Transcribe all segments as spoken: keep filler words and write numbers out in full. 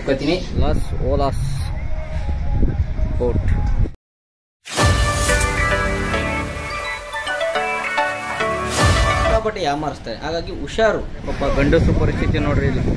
ಒಪ್ಕೋತೀನಿ. Loss Olas boat ಸಿಕ್ಕಾಪಟ್ಟೆ ಯಾಮಾರಿಸ್ತಾರೆ, ಹಾಗಾಗಿ ಹುಷಾರು. ಪಾಪ ಗಂಡಸು ಪರಿಸ್ಥಿತಿ ನೋಡ್ರಿ ಇಲ್ಲಿ.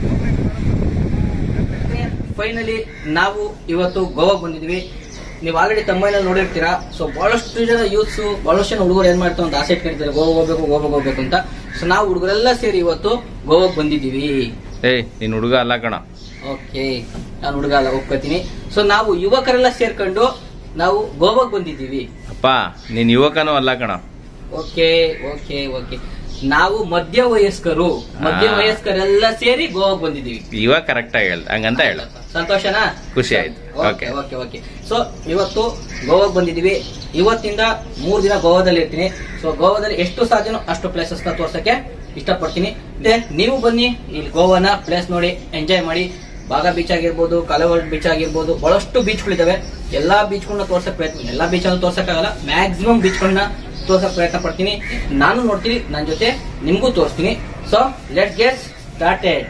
ಫೈನಲಿ ನಾವು ಇವತ್ತು ಗೋವಾಗೆ ಬಂದಿದ್ವಿ. ನೀವು ಆಲ್ರೆಡಿ ತಮ್ಮನಲ್ಲಿ ನೋಡಿರ್ತೀರಾ. ಸೊ ಬಹಳಷ್ಟು ಜನ ಯೂತ್ಸ್ ಬಹಳಷ್ಟು ಜನ ಹುಡುಗರು ಏನ್ ಮಾಡ್ತಾವ ಅಂತ ಆಸೆ ಇಟ್ಕೊಂಡಿರ್ತಾರೆ, ಗೋವಾ ಹೋಗ್ಬೇಕು ಗೋವಾಗ ಹೋಗ್ಬೇಕು ಅಂತ. ಸೊ ನಾವು ಹುಡುಗರೆಲ್ಲ ಸೇರಿ ಇವತ್ತು ಗೋವಾಗೆ ಬಂದಿದ್ದೀವಿ. ಏ ನೀನ್ ಹುಡುಗ ಅಲ್ಲ ಕಣ. ಓಕೆ, ನಾನು ಹುಡುಗ ಅಲ್ಲ, ಒಪ್ಕೋತೀನಿ. ಸೊ ನಾವು ಯುವಕರೆಲ್ಲ ಸೇರ್ಕೊಂಡು ನಾವು ಗೋವಾಗೆ ಬಂದಿದ್ದೀವಿ. ಅಪ್ಪ ನೀನ್ ಯುವಕನೂ ಅಲ್ಲ ಕಣ. ಓಕೆ ಓಕೆ ಓಕೆ ನಾವು ಮಧ್ಯ ವಯಸ್ಕರು ಮಧ್ಯ ವಯಸ್ಕರೆಲ್ಲ ಸೇರಿ ಗೋವಾಗೆ ಬಂದಿದ್ದೀವಿ. ಇವಾಗ ಕರೆಕ್ಟ್ ಆಗಿ ಹೇಳ್ದ, ಹಂಗಂತ ಹೇಳ. ಸಂತೋಷನಾ? ಖುಷಿ ಆಯ್ತು. ಓಕೆ ಓಕೆ ಓಕೆ ಸೊ ಇವತ್ತು ಗೋವಾಗೆ ಬಂದಿದ್ದೀವಿ. ಇವತ್ತಿಂದ ಮೂರ್ ದಿನ ಗೋವಾದಲ್ಲಿ ಇರ್ತೀನಿ. ಸೊ ಗೋವಾದಲ್ಲಿ ಎಷ್ಟು ಸಾಧ್ಯನೋ ಅಷ್ಟು ಪ್ಲೇಸಸ್ ನ ತೋರ್ಸಕ್ಕೆ ಇಷ್ಟಪಡ್ತೀನಿ. ನೀವು ಬನ್ನಿ, ಇಲ್ಲಿ ಗೋವಾನ ಪ್ಲೇಸ್ ನೋಡಿ ಎಂಜಾಯ್ ಮಾಡಿ. ಬಾಗಾ ಬೀಚ್ ಆಗಿರ್ಬೋದು, ಕಲವರ್ಡ್ ಬೀಚ್ ಆಗಿರ್ಬೋದು, ಬಹಳಷ್ಟು ಬೀಚ್ಗಳಿದಾವೆ. ಎಲ್ಲಾ ಬೀಚ್ಗಳನ್ನ ತೋರ್ಸಕ್ ಪ್ರಯತ್ನ, ಎಲ್ಲಾ ಬೀಚ್ ಅನ್ನು ತೋರ್ಸಕ್ಕಾಗಲ್ಲ, ಮ್ಯಾಕ್ಸಿಮಮ್ ಬೀಚ್ಗಳನ್ನ ತೋರ್ಸಕ್ ಪ್ರಯತ್ನ ಪಡ್ತೀನಿ. ನಾನು ನೋಡ್ತೀನಿ, ನನ್ನ ಜೊತೆ ನಿಮ್ಗೂ ತೋರಿಸ್ತೀನಿ. So let's get started.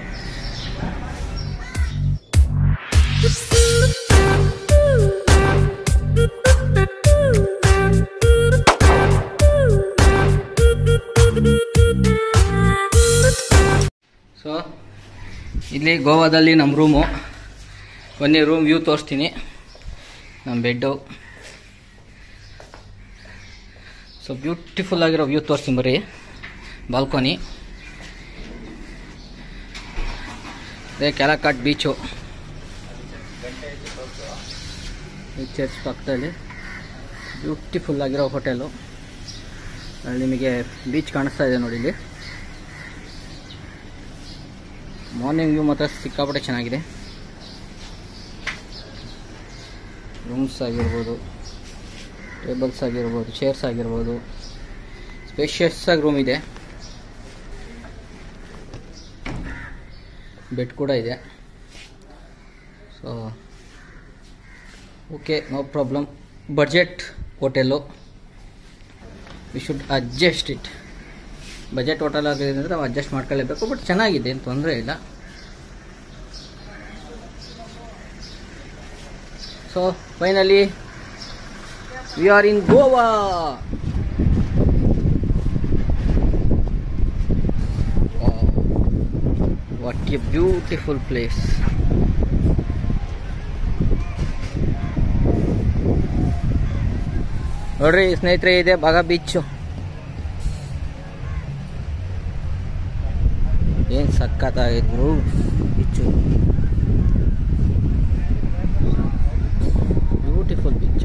So ಇಲ್ಲಿ ಗೋವಾದಲ್ಲಿ ನಮ್ಮ ರೂಮು. ಬನ್ನಿ ರೂಮ್ ವ್ಯೂ ತೋರಿಸ್ತೀನಿ. ನಮ್ಮ ಬೆಡ್ಡು. ಸೊ ಬ್ಯೂಟಿಫುಲ್ ಆಗಿರೋ ವ್ಯೂ ತೋರಿಸ್ತೀನಿ ಬರ್ರಿ. ಬಾಲ್ಕೋನಿ, ಅದೇ ಕ್ಯಾಲಕಾಟ್ ಬೀಚು, ಚರ್ಚ್ ಪಕ್ಕದಲ್ಲಿ ಬ್ಯೂಟಿಫುಲ್ ಆಗಿರೋ ಹೋಟೆಲು. ಅಲ್ಲಿ ನಿಮಗೆ ಬೀಚ್ ಕಾಣಿಸ್ತಾ ಇದೆ ನೋಡಿ. ಇಲ್ಲಿ ಮಾರ್ನಿಂಗ್ ವ್ಯೂ ಮಾತ್ರ ಸಿಕ್ಕಾಪಟ್ಟೆ ಚೆನ್ನಾಗಿದೆ. ರೂಮ್ಸ್ ಆಗಿರ್ಬೋದು, ಟೇಬಲ್ಸ್ ಆಗಿರ್ಬೋದು, ಚೇರ್ಸ್ ಆಗಿರ್ಬೋದು, ಸ್ಪೇಷಿಯಸ್ ಆಗಿ ರೂಮ್ ಇದೆ. ಬೆಡ್ ಕೂಡ ಇದೆ. So okay, no problem. Budget hotel, we should adjust it. Budget hotel ಆಗಿದೆ ಅಂದರೆ ನಾವು ಅಡ್ಜಸ್ಟ್ ಮಾಡ್ಕೊಳ್ಳೇಬೇಕು. ಬಟ್ ಚೆನ್ನಾಗಿದೆ, ಏನು ತೊಂದರೆ ಇಲ್ಲ. So finally we are in Goa. What a beautiful place. ನೋಡ್ರಿ ಸ್ನೇಹಿತರೆ, ಇದೆ ಬಾಗಾ ಬೀಚು. ಏನು ಸಕ್ಕತ್ತಾಗಿದ್ರು ಬೀಚು, ಬ್ಯೂಟಿಫುಲ್ ಬೀಚ್.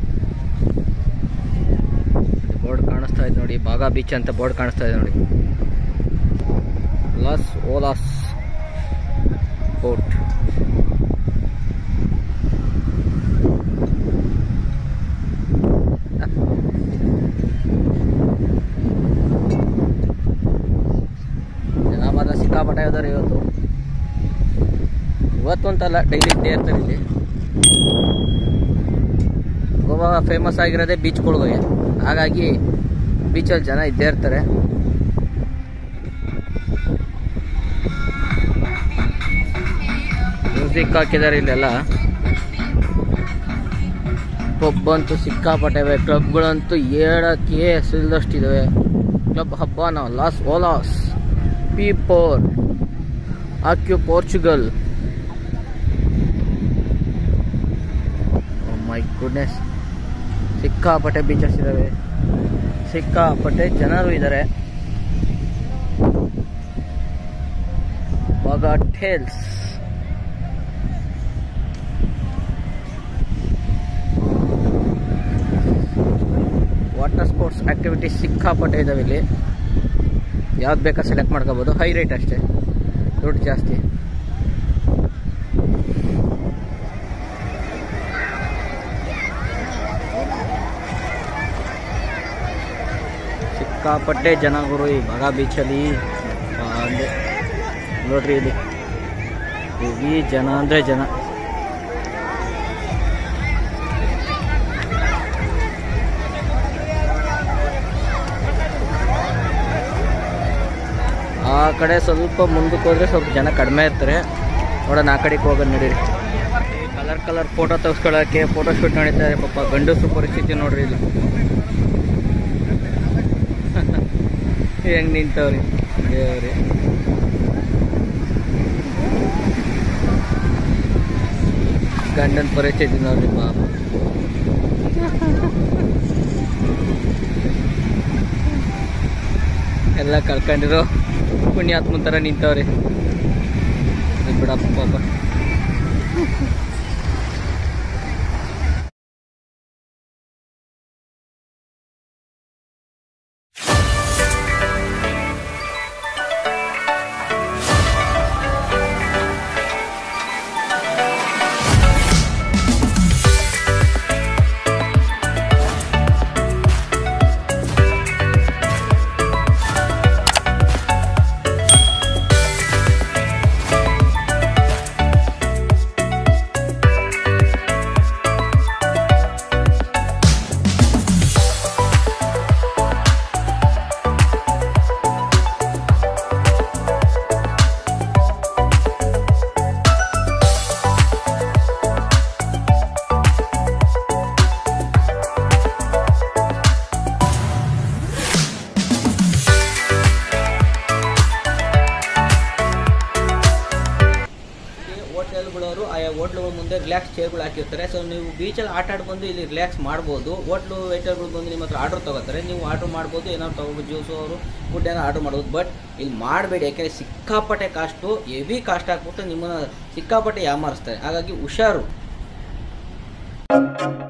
ಬೋರ್ಡ್ ಕಾಣಿಸ್ತಾ ಇದೆ ನೋಡಿ, ಬಾಗಾ ಬೀಚ್ ಅಂತ ಬೋರ್ಡ್ ಕಾಣಿಸ್ತಾ ಇದೆ ನೋಡಿ. Los Olas boat. ಜನ ಮಾತ್ರ ಸಿಕ್ಕಾಪಟ್ಟೆ ಇದ್ದಾರೆ ಇವತ್ತು. ಇವತ್ತು ಅಂತಲ್ಲ, ಡೈಲಿ ಇದ್ದೇ ಇರ್ತಾರೆ ಇಲ್ಲಿ. ಗೋವಾ ಫೇಮಸ್ ಆಗಿರೋದೇ ಬೀಚ್ಗಳಿಗೆ, ಹಾಗಾಗಿ ಬೀಚಲ್ಲಿ ಜನ ಇದ್ದೇ ಇರ್ತಾರೆ. ಮ್ಯೂಸಿಕ್ ಹಾಕಿದ್ದಾರೆ ಇಲ್ಲೆಲ್ಲ. ಪಬ್ ಅಂತೂ ಸಿಕ್ಕಾಪಟ್ಟೆ ಇವೆ, ಕ್ಲಬ್ಗಳಂತೂ ಹೇಳಕ್ಕೆ ಹೆಸರಿಲ್ಲದಷ್ಟಿದ್ದಾವೆ. ಕ್ಲಬ್ ಹಬ್ಬನ ಲಾಸ್ ಓಲಾಸ್, ಪೀಪೋರ್, ಆಕ್ಯು ಪೋರ್ಚುಗಲ್. ಮೈ ಗುಡ್ನೆಸ್, ಸಿಕ್ಕಾಪಟ್ಟೆ ಬೀಚಸ್ ಇದ್ದಾವೆ, ಸಿಕ್ಕಾಪಟ್ಟೆ ಜನರು ಇದ್ದಾರೆ. ಬಾಗಾ ಟೇಲ್ಸ್, ವಾಟರ್ ಸ್ಪೋರ್ಟ್ಸ್ ಆಕ್ಟಿವಿಟೀಸ್ ಸಿಕ್ಕಾಪಟ್ಟೆ ಇದಾವೆ ಇಲ್ಲಿ. ಯಾವ್ದು ಬೇಕಾ ಸೆಲೆಕ್ಟ್ ಮಾಡ್ಕೋಬೋದು. ಹೈ ರೇಟ್ ಅಷ್ಟೇ, ದುಡ್ಡು ಜಾಸ್ತಿ. ಸಿಕ್ಕಾಪಟ್ಟೆ ಜನ ಗುರು ಈ ಬಾಗಾ ಬೀಚಲ್ಲಿ. ಅಂದರೆ ನೋಡ್ರಿ ಇಲ್ಲಿ ಈ ಜನ ಅಂದರೆ ಜನ. ಆ ಕಡೆ ಸ್ವಲ್ಪ ಮುಂದಕ್ಕೆ ಹೋದರೆ ಸ್ವಲ್ಪ ಜನ ಕಡಿಮೆ ಇರ್ತಾರೆ. ನೋಡೋಣ ಆ ಕಡೆಗೆ ಹೋಗೋದು ನಡೀರಿ. ಕಲರ್ ಕಲರ್ ಫೋಟೋ ತೆಗೆಸ್ಕೊಳ್ಳೋಕ್ಕೆ ಫೋಟೋ ಶೂಟ್ ನಡೀತಾರೆ. ಪಾಪ ಗಂಡಸು ಪರಿಸ್ಥಿತಿ ನೋಡ್ರಿ ಇಲ್ಲಿ ಹೆಂಗೆ ನಿಂತವ್ರಿ ದೇವ್ರಿ. ಗಂಡನ ಪರಿಸ್ಥಿತಿ ನೋಡ್ರಿ ಪಾಪ. ಎಲ್ಲ ಕಳ್ಕೊಂಡಿರೋ ಪುಣ್ಯಾತ್ಮನ ಥರ ನಿಂತವ್ರಿ ಬಿಡಪ್ಪ ಪಾಪ. ಹೋಟ್ಲುಗಳವರು ಆಯಾ ಹೋಟ್ಲುಗಳ ಮುಂದೆ ರಿಲ್ಯಾಕ್ಸ್ ಚೇರ್ಗಳು ಹಾಕಿರ್ತಾರೆ. ಸೊ ನೀವು ಬೀಚಲ್ಲಿ ಆಟ ಆಡ್ಬಂದು ಇಲ್ಲಿ ರಿಲ್ಯಾಕ್ಸ್ ಮಾಡ್ಬೋದು. ಹೋಟ್ಲು ವೇಟರ್ಗಳು ಬಂದು ನಿಮ್ಮ ಹತ್ರ ಆರ್ಡ್ರ್ ತೊಗೋತಾರೆ, ನೀವು ಆರ್ಡ್ರ್ ಮಾಡ್ಬೋದು, ಏನಾದ್ರು ತೊಗೊಬೋದು, ಜ್ಯೂಸು ಅವರು ಫುಡ್ ಏನೋ ಆರ್ಡ್ರ್ ಮಾಡ್ಬೋದು. ಬಟ್ ಇಲ್ಲಿ ಮಾಡಬೇಡಿ, ಯಾಕೆಂದರೆ ಸಿಕ್ಕಾಪಟ್ಟೆ ಕಾಸ್ಟು, ಹೆವಿ ಕಾಸ್ಟ್ ಹಾಕ್ಬಿಟ್ಟು ನಿಮ್ಮನ್ನು ಸಿಕ್ಕಾಪಟ್ಟೆ ಯಾಮಾರಿಸ್ತಾರೆ. ಹಾಗಾಗಿ ಹುಷಾರು.